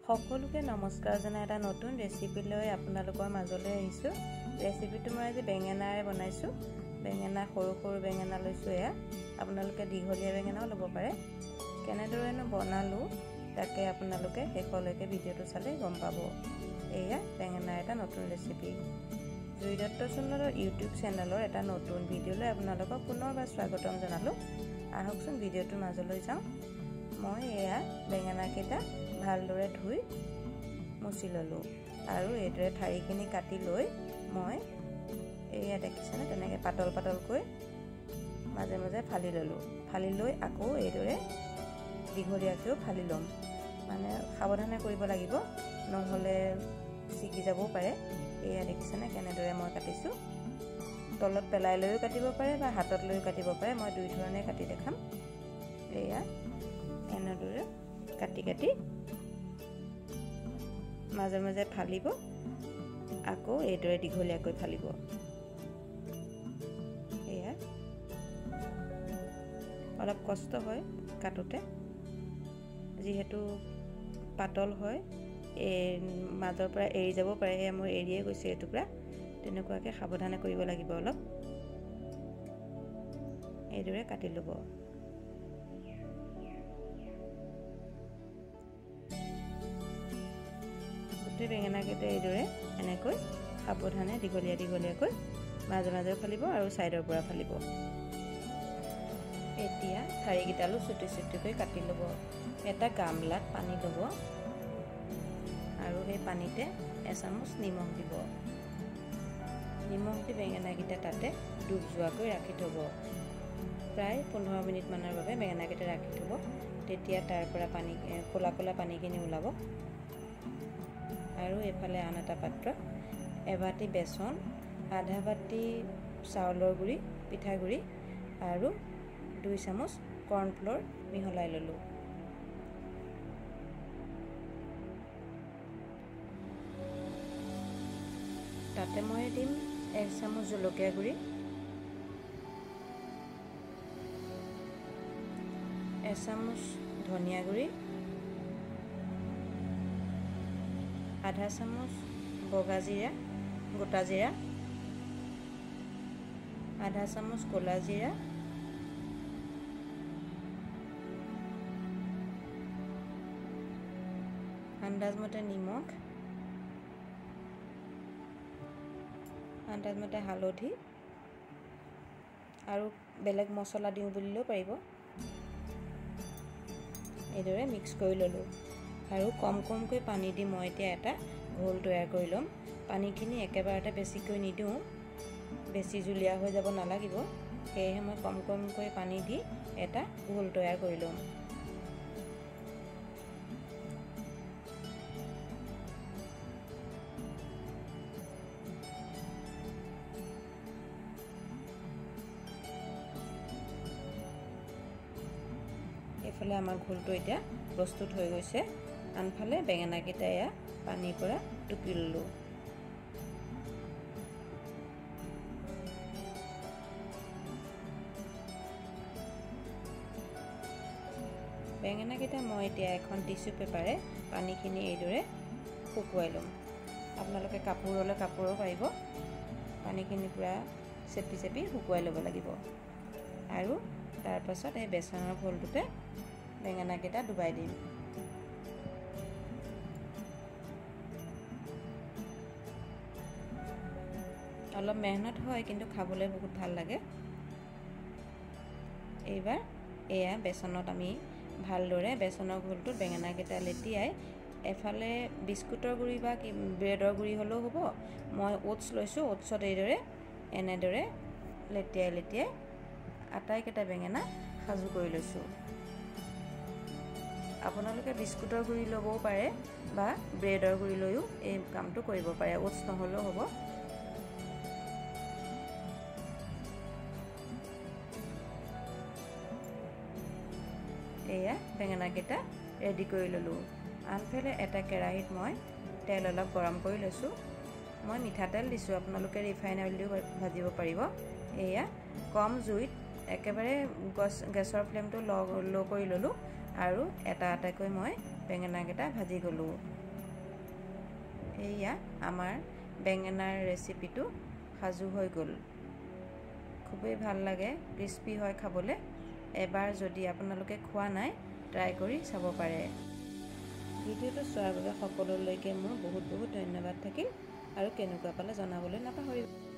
সকলোকে নমস্কাৰ জনাই এটা নতুন ৰেচিপি লৈ আপোনালোকৰ মাজলৈ আহিছো। ৰেচিপিটো মই আজি বেঙেনাৰে বনাইছো। বেঙেনা সৰু সৰু বেঙেনা লৈছো। এয়া আপোনালোকে দীঘলীয়া বেঙেনাও ল'ব পাৰে। কেনেদৰেনো বনালো তাকে আপোনালোকে শেষলৈকে ভিডিঅ'টো চালে গম পাব। এয়া বেঙেনাৰ এটা নতুন ৰেচিপি। জুইদত্ত সুন্দৰৰ ইউটিউব চেনেলৰ এটা নতুন ভিডিঅ'লৈ আপোনালোকক পুনৰবাৰ স্বাগতম জনালো। আহকচোন ভিডিঅ'টোৰ মাজলৈ যাওঁ। মই এয়া বেঙেনাকেইটা ভালদৰে ধুই মুছি ললো আৰু এইদৰে ঠাৰিখিনি কাটি লৈ মই এয়া দেখিছেনে তেনেকৈ পাতল পাতলকৈ মাজে মাজে ফালি ললো। ফালি লৈ আকৌ এইদৰে দীঘলীয়াকৈও ফালি ল'ম। মানে সাৱধানে কৰিব লাগিব, নহ'লে ছিগি যাবও পাৰে। এয়া দেখিছেনে কেনেদৰে মই কাটিছোঁ। তলত পেলাই লৈও কাটিব পাৰে বা হাতত লৈও কাটিব পাৰে। মই দুই ধৰণে কাটি দেখাম। এয়া এনেদৰে কাটি কাটি মাজে মাজে ফালিব, আকৌ এইদৰে দীঘলীয়াকৈ ফালিব। এয়া অলপ কষ্ট হয় কাটোতে, যিহেতু পাতল হয়, মাজৰ পৰা এৰি যাব পাৰে। সেয়া মই এৰিয়ে গৈছোঁ এটুকুৰা। তেনেকুৱাকৈ সাৱধানে কৰিব লাগিব অলপ। এইদৰে কাটি ল'ব। গোটেই বেঙেনাকেইটা এইদৰে এনেকৈ সাৱধানে দীঘলীয়া দীঘলীয়াকৈ মাজে মাজে ফালিব আৰু ছাইডৰ পৰা ফালিব। এতিয়া ঠাৰিকেইডালো চুটি চুটিকৈ কাটি ল'ব। এটা গামলাত পানী ল'ব আৰু সেই পানীতে এচামুচ নিমখ দিব। নিমখ দি বেঙেনাকেইটা তাতে ডুব যোৱাকৈ ৰাখি থ'ব। প্ৰায় 15 মিনিটমানৰ বাবে বেঙেনাকেইটা ৰাখি থ'ব। তেতিয়া তাৰ পৰা পানী ক'লা ক'লা পানীখিনি ওলাব। আৰু এফালে আন এটা পাত্ৰত এবাটি বেচন, আধা বাটি চাউলৰ গুড়ি পিঠাগুড়ি আৰু 2 চামুচ কৰ্ণফ্ল'ৰ মিহলাই ল'লোঁ। তাতে মই দিম 1 চামুচ জলকীয়া গুড়ি, 1 চামুচ ধনিয়া গুড়ি, আধা চামুচ বগা জিৰা গোটা জিৰা, আধা চামুচ ক'লা জিৰা, আন্দাজমতে নিমখ, আন্দাজমতে হালধি আৰু বেলেগ মছলা দিওঁ বুলিলেও পাৰিব। এইদৰে মিক্স কৰি ল'লোঁ আৰু কম কমকৈ পানী দি মই এতিয়া এটা ঘোল তৈয়াৰ কৰি ল'ম। পানীখিনি একেবাৰতে বেছিকৈ নিদিওঁ, বেছি জুলীয়া হৈ যাব নালাগিব। সেয়েহে মই কম কমকৈ পানী দি এটা ঘোল তৈয়াৰ কৰি ল'ম। এইফালে আমাৰ ঘোলটো এতিয়া প্ৰস্তুত হৈ গৈছে। আনফালে বেঙেনাকেইটা এয়া পানীৰ পৰা টুকি ল'লোঁ। বেঙেনাকেইটা মই এতিয়া এখন টিচু পেপাৰে পানীখিনি এইদৰে শুকুৱাই ল'ম। আপোনালোকে কাপোৰ ল'লে কাপোৰো পাৰিব। পানীখিনি পূৰা চেপি চেপি শুকুৱাই ল'ব লাগিব। আৰু তাৰপাছত এই বেচনৰ ঘোলটোতে বেঙেনাকেইটা ডুবাই দিম। অলপ মেহনত হয়, কিন্তু খাবলৈ বহুত ভাল লাগে। এইবাৰ এয়া বেচনত আমি ভালদৰে বেচনৰ ঘোলটোত বেঙেনাকেইটা লেটিয়াই, এফালে বিস্কুটৰ গুড়ি বা ব্ৰেডৰ গুড়ি হ'লেও হ'ব। মই ওটছ লৈছোঁ। ওটছত এইদৰে এনেদৰে লেটিয়াই লেটিয়াই আটাইকেইটা বেঙেনা সাজু কৰি লৈছোঁ। আপোনালোকে বিস্কুটৰ গুড়ি ল'বও পাৰে বা ব্ৰেডৰ গুড়ি লৈও এই কামটো কৰিব পাৰে। ওটছ নহ'লেও হ'ব। এয়া বেঙেনাকেইটা ৰেডি কৰি ল'লোঁ। আনফালে এটা কেৰাহীত মই তেল অলপ গৰম কৰি লৈছোঁ। মই মিঠাতেল দিছোঁ, আপোনালোকে ৰিফাইন অইল দিও ভাজিব পাৰিব। এয়া কম জুইত একেবাৰে গেছৰ ফ্লেমটো ল' কৰি ল'লোঁ আৰু এটা এটাকৈ মই বেঙেনাকেইটা ভাজি গ'লোঁ। এয়া আমাৰ বেঙেনাৰ ৰেচিপিটো সাজু হৈ গ'ল। খুবেই ভাল লাগে, ক্ৰিস্পি হয় খাবলৈ। এবাৰ যদি আপোনালোকে খোৱা নাই, ট্ৰাই কৰি চাব পাৰে। ভিডিঅ'টো চোৱাৰ বাবে সকলোলৈকে মোৰ বহুত বহুত ধন্যবাদ থাকিল আৰু কেনেকুৱা পালে জনাবলৈ নাপাহৰিব।